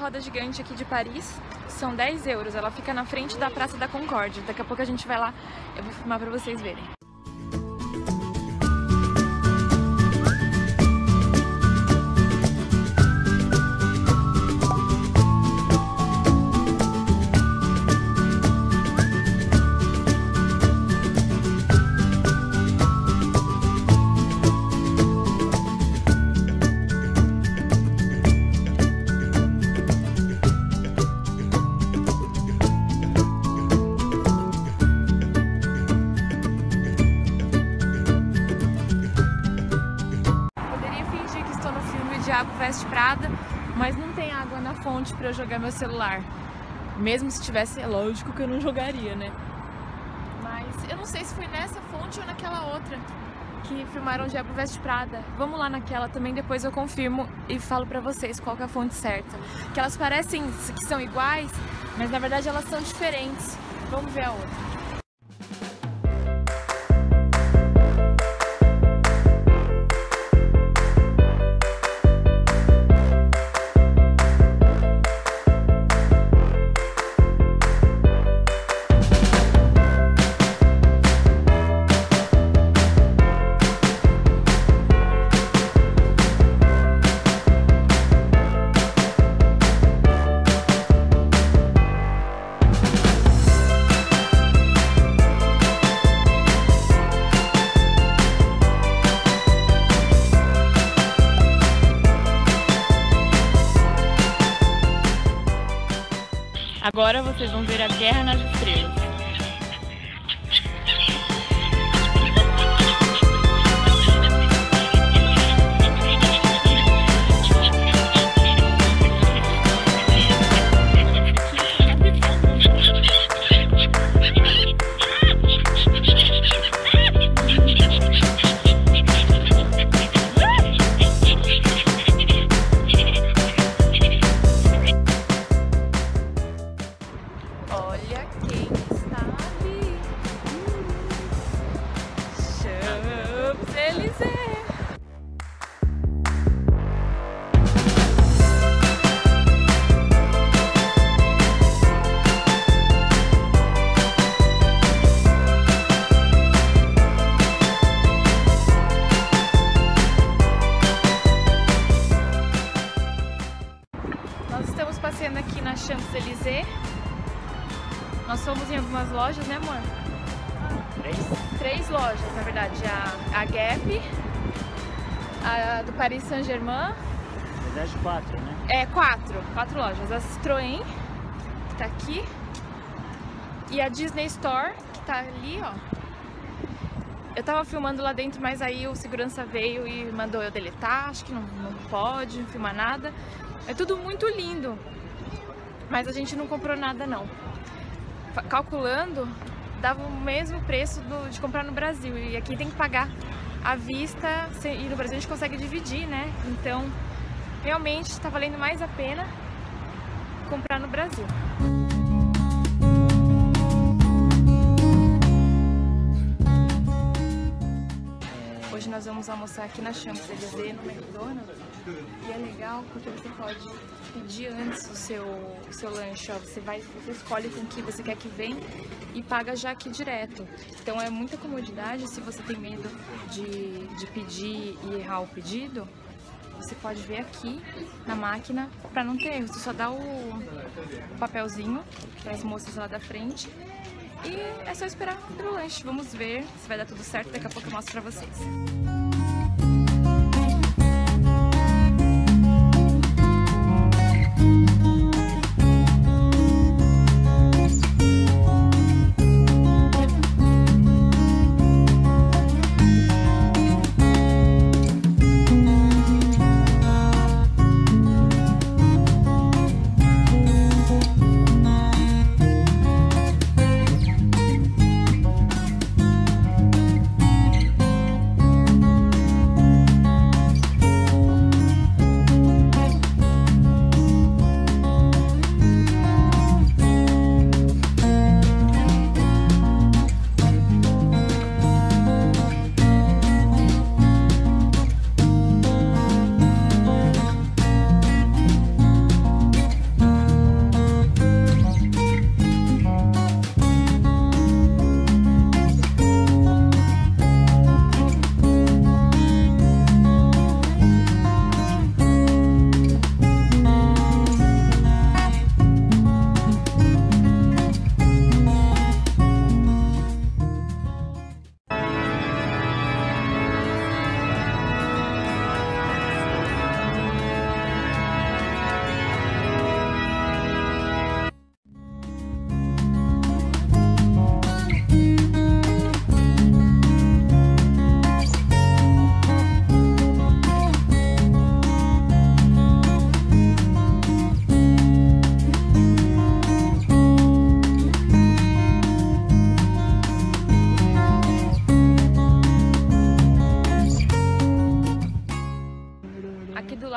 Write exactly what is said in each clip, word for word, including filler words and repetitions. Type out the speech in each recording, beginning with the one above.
roda gigante aqui de Paris são dez euros. Ela fica na frente da Praça da Concórdia. Daqui a pouco a gente vai lá, eu vou filmar pra vocês verem. Diabo Veste Prada, mas não tem água na fonte para eu jogar meu celular. Mesmo se tivesse, é lógico que eu não jogaria, né? Mas eu não sei se foi nessa fonte ou naquela outra que filmaram o Diabo Veste Prada. Vamos lá naquela também, depois eu confirmo e falo pra vocês qual que é a fonte certa. Que elas parecem que são iguais, mas na verdade elas são diferentes. Vamos ver a outra. Agora vocês vão ver a Guerra nas Estrelas. Passeando aqui na Champs-Élysées. Nós fomos em algumas lojas, né, amor? Três? Três lojas, na verdade. A, a Gap, a do Paris Saint-Germain. Na verdade, quatro, né? É, quatro. Quatro lojas. A Citroën, que tá aqui. E a Disney Store, que tá ali, ó. Eu tava filmando lá dentro, mas aí o segurança veio e mandou eu deletar. Acho que não, não pode filmar nada. É tudo muito lindo, mas a gente não comprou nada não. Calculando, dava o mesmo preço do, de comprar no Brasil, e aqui tem que pagar à vista, e no Brasil a gente consegue dividir, né? Então, realmente está valendo mais a pena comprar no Brasil. Hoje nós vamos almoçar aqui na Champs-Élysées, no McDonald's, e é legal porque você pode pedir antes o seu, o seu lanche, ó. Você, vai, você escolhe com que você quer que venha e paga já aqui direto. Então é muita comodidade. Se você tem medo de, de pedir e errar o pedido, você pode ver aqui na máquina para não ter erro. Você só dá o, o papelzinho para as moças lá da frente e é só esperar pelo lanche. Vamos ver se vai dar tudo certo, daqui a pouco eu mostro pra vocês.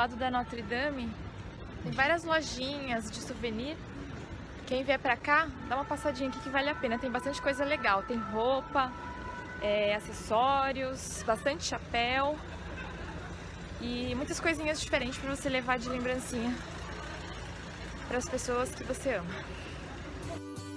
lado da Notre Dame tem várias lojinhas de souvenir. Quem vier pra cá, dá uma passadinha aqui que vale a pena. Tem bastante coisa legal. Tem roupa, é, acessórios, bastante chapéu e muitas coisinhas diferentes para você levar de lembrancinha para as pessoas que você ama.